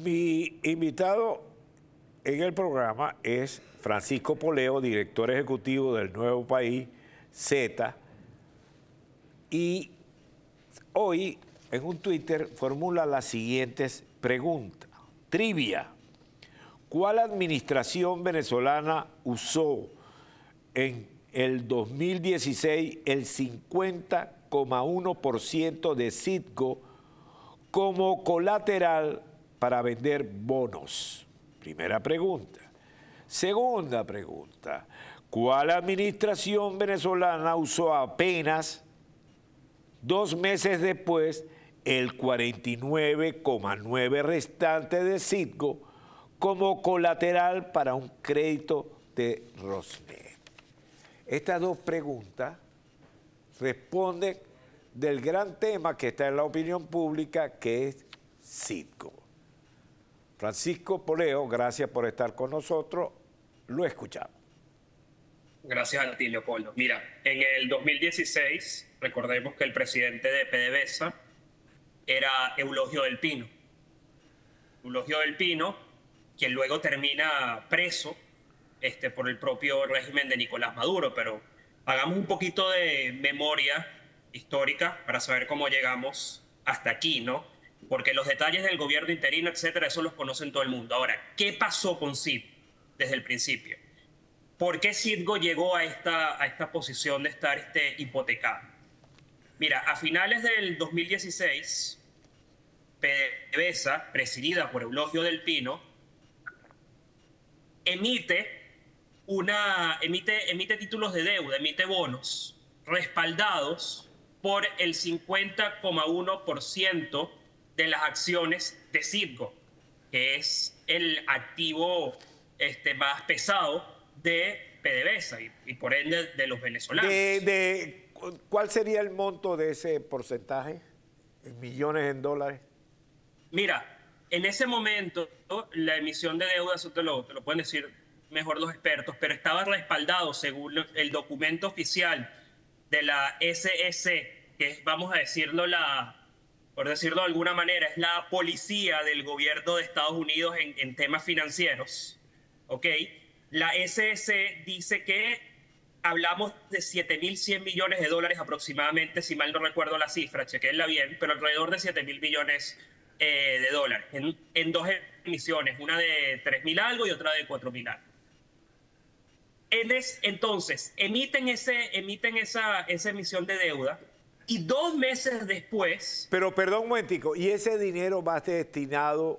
Mi invitado en el programa es Francisco Poleo, director ejecutivo del Nuevo País Z, y hoy en un Twitter formula las siguientes preguntas. Trivia: ¿cuál administración venezolana usó en el 2016 el 50,1% de Citgo como colateral para vender bonos? Primera pregunta. Segunda pregunta: ¿cuál administración venezolana usó apenas 2 meses después el 49,9% restante de Citgo como colateral para un crédito de Rosneft? Estas dos preguntas responden del gran tema que está en la opinión pública, que es Citgo. Francisco Poleo, gracias por estar con nosotros. Lo escuchamos. Gracias a ti, Leopoldo. Mira, en el 2016, recordemos que el presidente de PDVSA era Eulogio del Pino. Eulogio del Pino, quien luego termina preso por el propio régimen de Nicolás Maduro. Pero hagamos un poquito de memoria histórica para saber cómo llegamos hasta aquí, ¿no? Porque los detalles del gobierno interino, etcétera, eso los conocen todo el mundo. Ahora, ¿qué pasó con Citgo desde el principio? ¿Por qué Citgo llegó a esta posición de estar hipotecado? Mira, a finales del 2016, PDVSA, presidida por Eulogio del Pino, emite títulos de deuda, emite bonos respaldados por el 50,1% de las acciones de Citgo, que es el activo más pesado de PDVSA y por ende de los venezolanos. ¿Cuál sería el monto de ese porcentaje en millones de dólares? Mira, en ese momento la emisión de deuda, eso te lo pueden decir mejor los expertos, pero estaba respaldado según el documento oficial de la SEC, que es, vamos a decirlo, por decirlo de alguna manera, es la policía del gobierno de Estados Unidos en temas financieros, ¿ok? La SEC dice que hablamos de 7.100 millones de dólares aproximadamente, si mal no recuerdo la cifra, chequenla bien, pero alrededor de 7.000 millones de dólares en dos emisiones, una de 3.000 algo y otra de 4.000 algo. Entonces, emiten esa emisión de deuda y 2 meses después... Pero perdón un momentico, ¿y ese dinero va destinado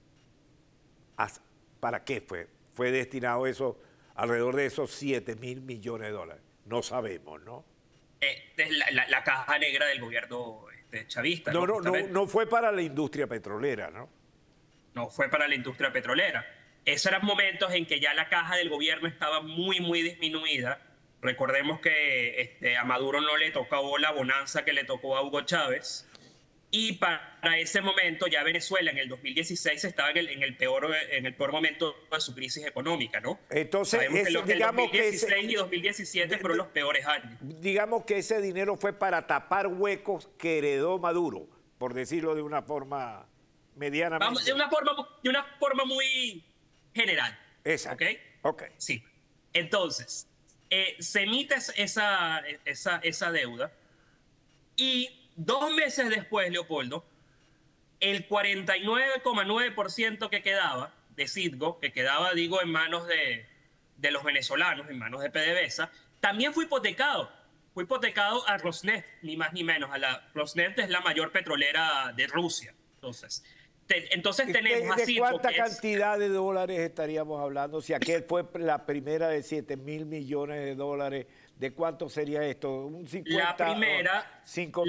para qué fue? ¿Fue destinado eso, alrededor de esos 7.000 millones de dólares? No sabemos, ¿no? La caja negra del gobierno chavista. No fue para la industria petrolera, ¿no? No fue para la industria petrolera. Esos eran momentos en que ya la caja del gobierno estaba muy, muy disminuida. Recordemos que a Maduro no le tocó la bonanza que le tocó a Hugo Chávez. Y para ese momento ya Venezuela en el 2016 estaba en el peor momento de su crisis económica, ¿no? Entonces, sabemos que el 2016 y 2017 fueron los peores años. Digamos que ese dinero fue para tapar huecos que heredó Maduro, por decirlo de una forma medianamente... Vamos, de una forma muy general. Exacto. ¿Ok? Sí. Entonces, se emite esa deuda y 2 meses después, Leopoldo, el 49,9% que quedaba de Citgo, que quedaba, digo, en manos de los venezolanos, en manos de PDVSA, también fue hipotecado. Fue hipotecado a Rosneft, ni más ni menos. Rosneft es la mayor petrolera de Rusia. Entonces tenemos ¿De cuánta cantidad de dólares estaríamos hablando? Si aquel fue la primera de 7.000 millones de dólares, ¿de cuánto sería esto? ¿Un 50? La primera, 5.000.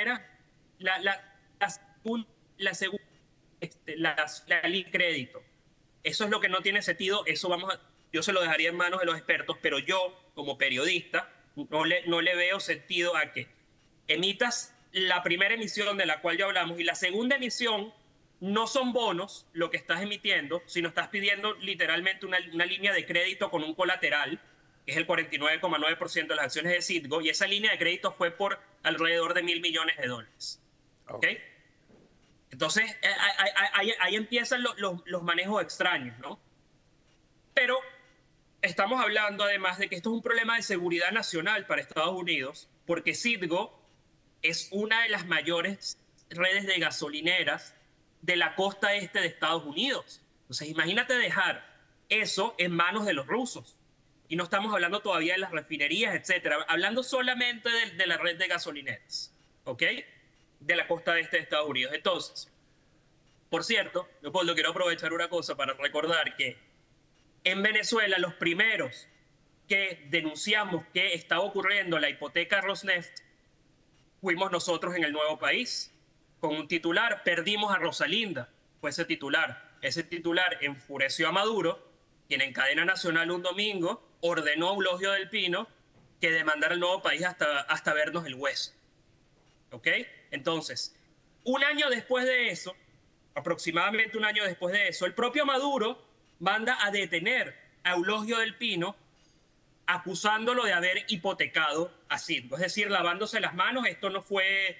la segunda, la ley de crédito. Eso es lo que no tiene sentido. Yo se lo dejaría en manos de los expertos, pero yo, como periodista, no le veo sentido a que emitas la primera emisión de la cual ya hablamos y la segunda emisión. No son bonos lo que estás emitiendo, sino estás pidiendo literalmente una línea de crédito con un colateral, que es el 49,9% de las acciones de Citgo, y esa línea de crédito fue por alrededor de 1.000 millones de dólares. ¿Ok? Entonces, ahí empiezan los manejos extraños, ¿no? Pero estamos hablando además de que esto es un problema de seguridad nacional para Estados Unidos, porque Citgo es una de las mayores redes de gasolineras de la costa este de Estados Unidos. Entonces, imagínate dejar eso en manos de los rusos. Y no estamos hablando todavía de las refinerías, etcétera. Hablando solamente de la red de gasolineras, ¿ok? De la costa este de Estados Unidos. Entonces, por cierto, Leopoldo, quiero aprovechar una cosa para recordar que en Venezuela los primeros que denunciamos que estaba ocurriendo la hipoteca Rosneft fuimos nosotros en El Nuevo País, con un titular. Perdimos a Rosalinda, fue ese titular. Ese titular enfureció a Maduro, quien en cadena nacional un domingo ordenó a Eulogio del Pino que demandara El Nuevo País hasta vernos el hueso. ¿Ok? Entonces, un año después de eso, aproximadamente un año después de eso, el propio Maduro manda a detener a Eulogio del Pino acusándolo de haber hipotecado a Citgo. Es decir, lavándose las manos. Esto no fue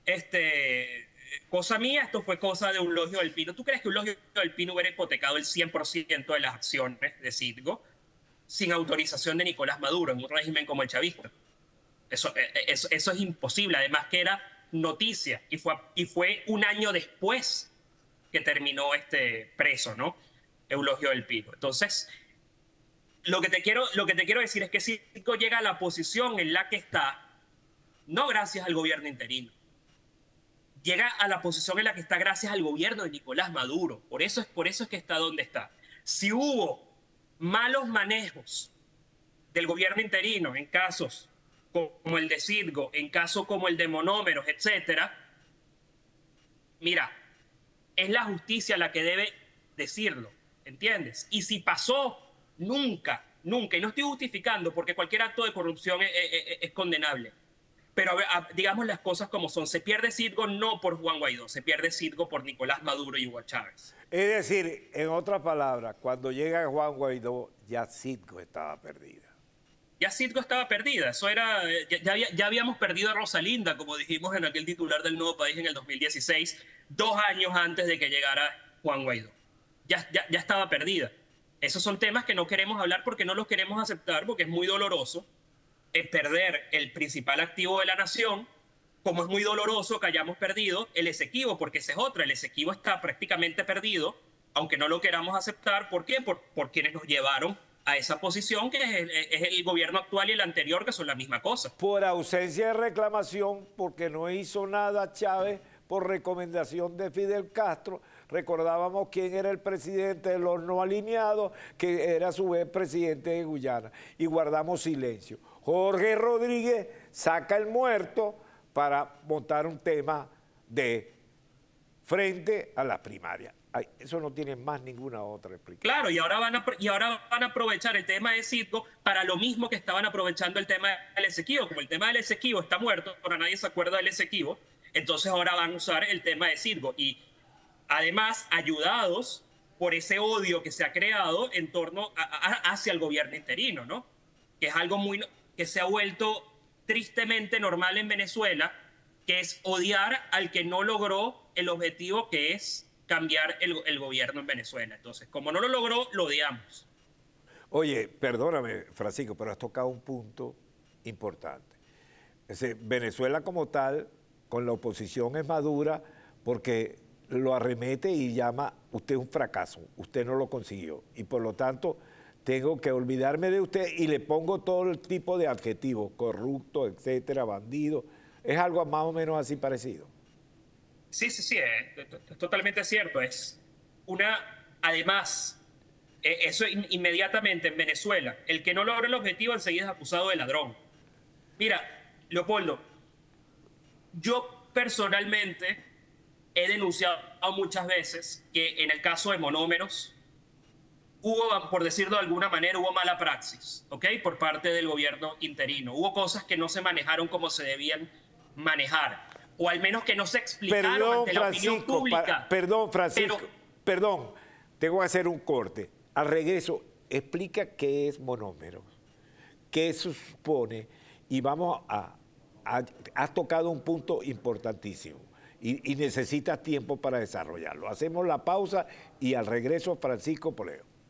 cosa mía, esto fue cosa de Eulogio del Pino. ¿Tú crees que Eulogio del Pino hubiera hipotecado el 100% de las acciones de Citgo sin autorización de Nicolás Maduro en un régimen como el chavista? Eso es imposible. Además que era noticia y fue un año después que terminó preso, ¿no? Eulogio del Pino. Entonces, lo que te quiero decir es que Citgo llega a la posición en la que está, no gracias al gobierno interino. Llega a la posición en la que está gracias al gobierno de Nicolás Maduro. Por eso es que está donde está. Si hubo malos manejos del gobierno interino en casos como el de Citgo, en casos como el de Monómeros, etcétera, mira, es la justicia la que debe decirlo, ¿entiendes? Y si pasó, nunca, y no estoy justificando porque cualquier acto de corrupción es condenable, pero digamos las cosas como son. Se pierde Citgo no por Juan Guaidó, se pierde Citgo por Nicolás Maduro y Hugo Chávez. Es decir, en otras palabras, cuando llega Juan Guaidó, ya Citgo estaba perdida. Ya Citgo estaba perdida. Eso era, ya habíamos perdido a Rosalinda, como dijimos en aquel titular del Nuevo País en el 2016, 2 años antes de que llegara Juan Guaidó. Ya estaba perdida. Esos son temas que no queremos hablar porque no los queremos aceptar, porque es muy doloroso perder el principal activo de la nación, como es muy doloroso que hayamos perdido el Esequibo, porque esa es otra. El Esequibo está prácticamente perdido, aunque no lo queramos aceptar. ¿Por qué? Por quienes nos llevaron a esa posición, que es el gobierno actual y el anterior, que son la misma cosa. Por ausencia de reclamación, porque no hizo nada Chávez por recomendación de Fidel Castro. Recordábamos quién era el presidente de los no alineados, que era a su vez presidente de Guyana, y guardamos silencio. Jorge Rodríguez saca el muerto para montar un tema de frente a las primarias. Ay, eso no tiene más ninguna otra explicación. Claro, y ahora van a aprovechar el tema de Citgo para lo mismo que estaban aprovechando el tema del Esequibo. Como el tema del Esequibo está muerto, ahora nadie se acuerda del Esequibo, entonces ahora van a usar el tema de Citgo. Y además, ayudados por ese odio que se ha creado en torno hacia el gobierno interino, ¿no? Que es algo que se ha vuelto tristemente normal en Venezuela, que es odiar al que no logró el objetivo, que es cambiar el gobierno en Venezuela. Entonces, como no lo logró, lo odiamos. Oye, perdóname, Francisco, pero has tocado un punto importante. Es decir, Venezuela como tal, con la oposición es madura porque lo arremete y llama, usted es un fracaso, usted no lo consiguió. Y por lo tanto, tengo que olvidarme de usted y le pongo todo el tipo de adjetivos, corrupto, etcétera, bandido. Es algo más o menos así parecido. Sí, es totalmente cierto. Además, eso inmediatamente en Venezuela, el que no logra el objetivo enseguida es acusado de ladrón. Mira, Leopoldo, yo personalmente he denunciado muchas veces que en el caso de Monómeros hubo, por decirlo de alguna manera, hubo mala praxis, ¿ok? Por parte del gobierno interino. Hubo cosas que no se manejaron como se debían manejar, o al menos que no se explicaron ante la opinión pública. Perdón, Francisco, perdón, tengo que hacer un corte. Al regreso, explica qué es Monómeros, qué supone, y vamos has tocado un punto importantísimo, y necesitas tiempo para desarrollarlo. Hacemos la pausa y al regreso Francisco Poleo.